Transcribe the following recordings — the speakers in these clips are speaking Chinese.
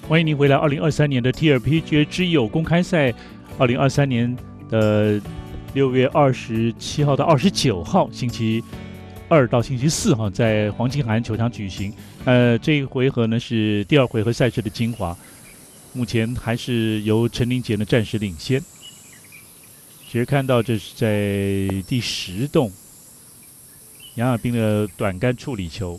欢迎您回来。2023年的 TLPGA 之友公开赛，2023年的6月27号到29号，星期2到星期4哈，在黄金海岸球场举行。这一回合呢是第2回合赛事的精华，目前还是由陈林杰呢暂时领先。其实看到这是在第10洞，杨亚斌的短杆处理球，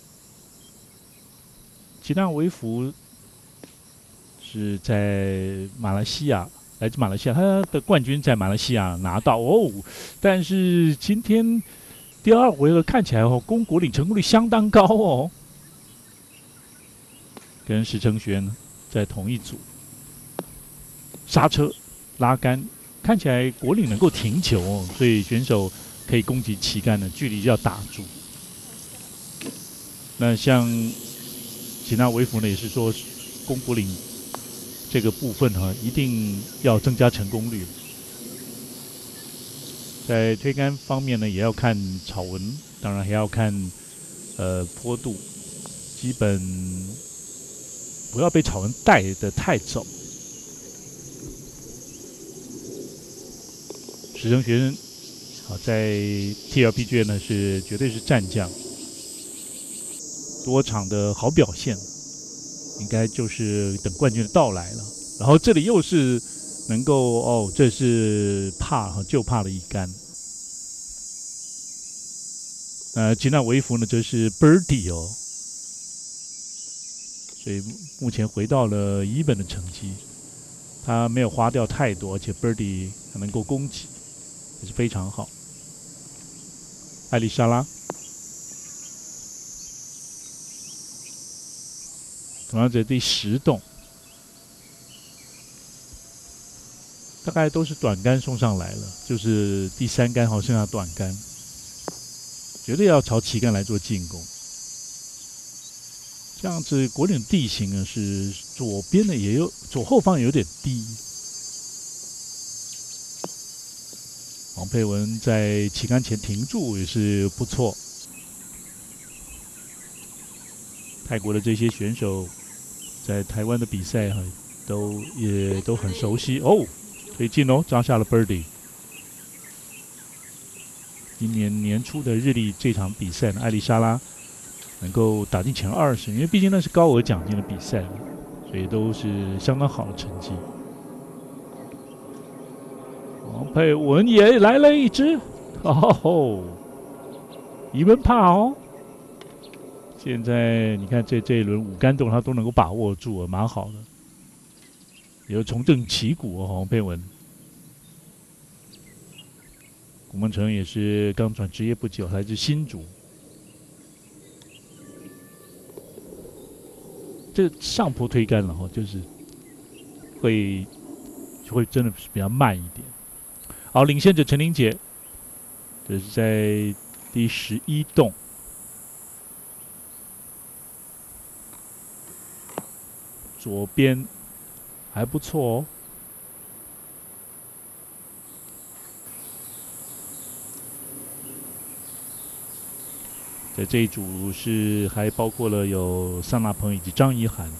吉纳维弗是在马来西亚，来自马来西亚，他的冠军在马来西亚拿到哦。但是今天第2回合看起来哦，龚国岭成功率相当高哦，跟石成轩在同一组，刹车拉杆，看起来国岭能够停球哦，所以选手可以攻击旗杆的距离要打住。那像吉纳维弗呢，也是说龚国岭这个部分一定要增加成功率。在推杆方面呢，也要看草纹，当然还要看坡度，基本不要被草纹带得太走。石成学生在 TLPGA 呢是绝对是战将，多场的好表现，应该就是等冠军的到来了。然后这里又是能够这是帕就帕的一杆。吉纳维弗呢这是 birdie 哦，所以目前回到了1本的成绩，他没有花掉太多，而且 birdie 还能够攻击，也是非常好。艾丽莎拉同样在第10洞，大概都是短杆送上来了，就是第3杆剩下短杆，绝对要朝旗杆来做进攻。这样子国岭地形呢是左边的也有，左后方有点低。王佩文在旗杆前停住也是不错。泰国的这些选手在台湾的比赛也都很熟悉哦，推进哦，抓下了 birdie。今年年初的日历这场比赛呢，艾丽莎拉能够打进前20，因为毕竟那是高额奖金的比赛，所以都是相当好的成绩。王佩文也来了一支，伊文帕哦。现在你看这一轮5杆洞他都能够把握住了，蛮好的。有重振旗鼓哦，王佩文。古梦成也是刚转职业不久，来自新竹。这上坡推杆了就是会真的是比较慢一点。好，领先者陈林杰，这是在第11洞。左边还不错哦。在这一组是还包括了有桑拿鹏以及张怡涵。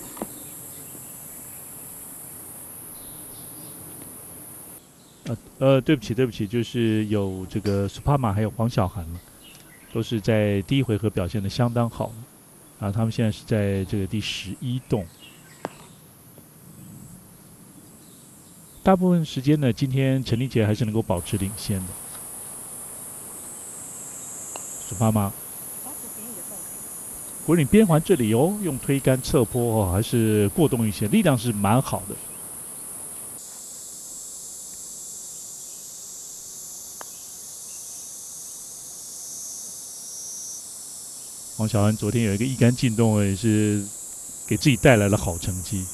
对不起，就是有这个苏帕玛还有黄小涵了，都是在第1回合表现得相当好。他们现在是在这个第11洞。大部分时间呢，今天陈立杰还是能够保持领先的。苏帕玛，国岭边环这里哦，用推杆侧坡还是过动一些，力量是蛮好的。黄小涵昨天有一个一杆进洞，也是给自己带来了好成绩。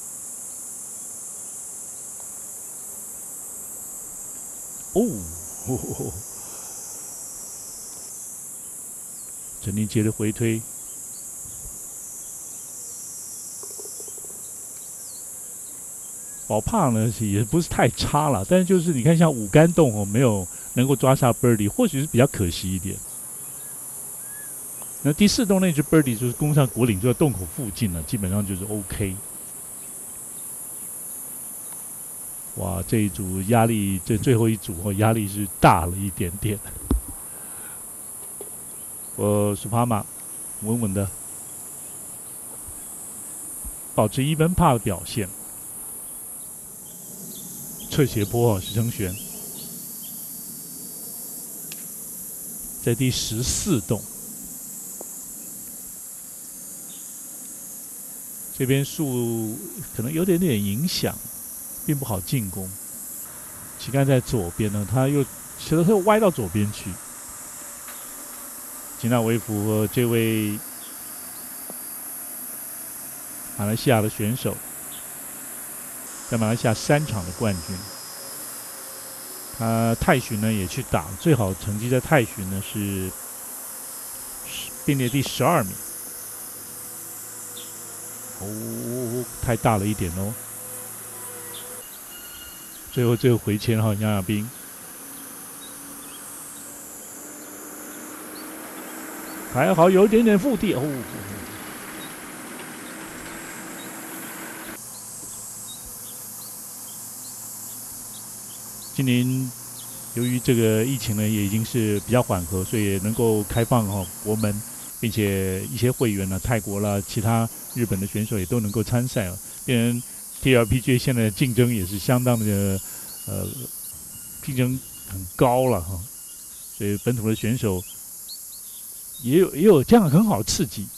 陈林杰的回推，宝帕呢也不是太差了，但是就是你看像5杆洞没有能够抓下 birdie， 或许是比较可惜一点。 那第4洞那只 birdie 就是攻上果岭，就在洞口附近了，基本上就是 OK。哇，这一组压力，这最后一组压力是大了一点点。苏帕玛稳稳的保持1分帕的表现。侧斜坡石成璇在第14洞，这边树可能有点影响，并不好进攻。旗杆在左边呢，他又歪到左边去。吉纳维夫和这位马来西亚的选手，在马来西亚3场的冠军。他泰巡呢也去打，最好成绩在泰巡呢是并列第12名。太大了一点哦。最后这个回签杨亚斌。还好有一点点腹地今年由于这个疫情呢也已经是比较缓和，所以也能够开放国门，并且一些会员呢，泰国啦、其他日本的选手也都能够参赛了。变成 TLPGA 现在的竞争也是相当的竞争很高了所以本土的选手也有这样很好的刺激。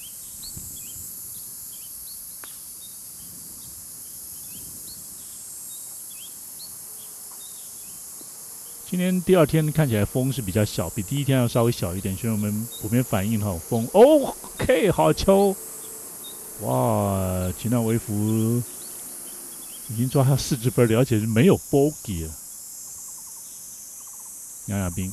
今天第2天看起来风是比较小，比第1天要稍微小一点，所以我们普遍反映风。OK， 好球！哇，吉纳维夫已经抓下4支分，而且是没有 bogey 了。杨亚斌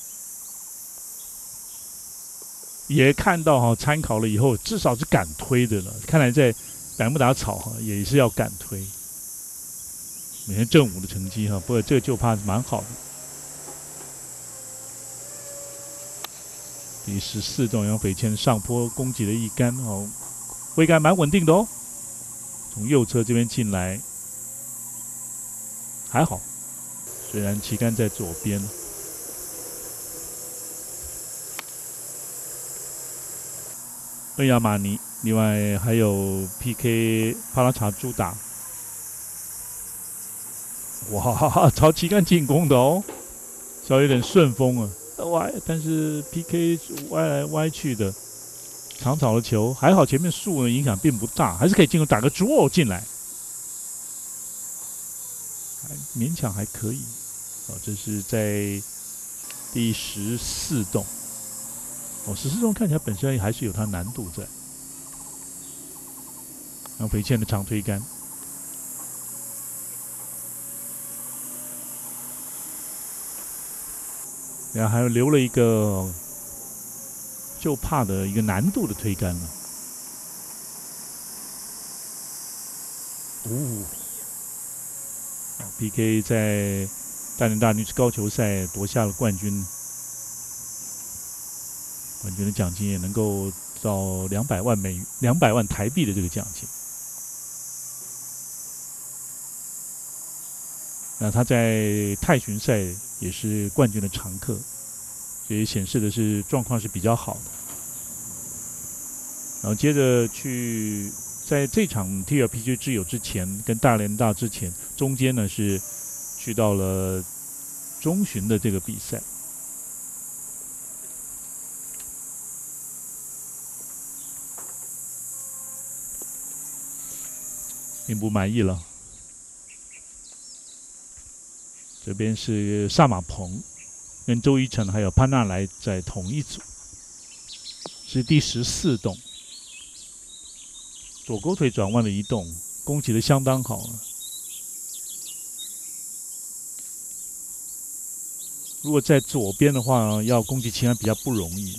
也看到参考了以后，至少是敢推的了。看来在百慕达草也是要敢推。每天正5的成绩不过这个就怕蛮好的。第14洞杨斐谦上坡攻击了一杆挥杆蛮稳定的从右侧这边进来，还好，虽然旗杆在左边。恩亚马尼，另外还有 PK 帕拉查朱达，哇，朝旗杆进攻的稍微有点顺风但是 PK 歪来歪去的，长草的球还好，前面树呢影响并不大，还是可以进攻，打个 draw 进来，勉强还可以。这是在第14洞。14洞看起来本身还是有它难度在。杨斐谦的长推杆。然后还有留了一个就怕的一个难度的推杆了。PK 在大连大女子高球赛夺下了冠军，冠军的奖金也能够到200万台币的这个奖金。那他在泰巡赛也是冠军的常客，所以显示的是状况是比较好的。然后接着在这场 TLPGA 之友之前，跟大连大之前，中间呢是去到了中巡的这个比赛。并不满意了。这边是萨马鹏跟周一成还有潘纳莱在同一组，是第14洞，左勾腿转弯的移动，攻击的相当好了。如果在左边的话，要攻击旗杆比较不容易。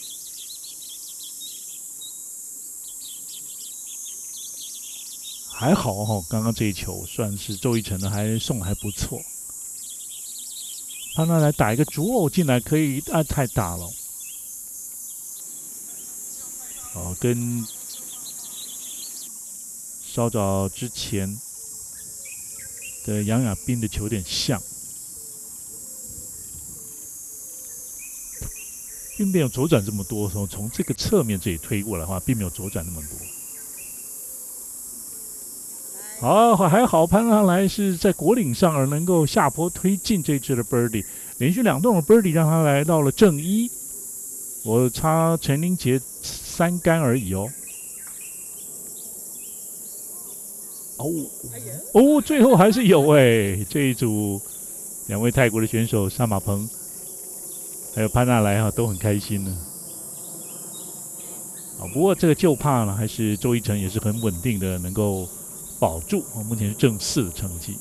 还好刚刚这一球算是周一成的，还送的还不错。他那来打一个draw进来可以，太大了。 哦，跟稍早之前的杨雅彬的球有点像，并没有左转这么多。从这个侧面这里推过来的话，并没有左转那么多。好，还好潘阿来是在果岭上而能够下坡推进这支的 birdie， 连续2洞的 birdie 让他来到了正一。我差陈林杰3杆而已哦。最后还是有这一组2位泰国的选手沙马鹏还有潘纳莱都很开心呢。不过这个就怕呢，还是周一成也是很稳定的能够保住，目前是正4的成绩。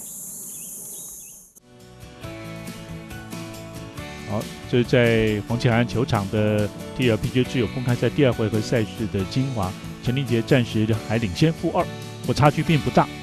好，这是在黄启涵球场的 TLPGA 自由公开赛第2回合赛事的精华，陈林杰暂时还领先负2，差距并不大。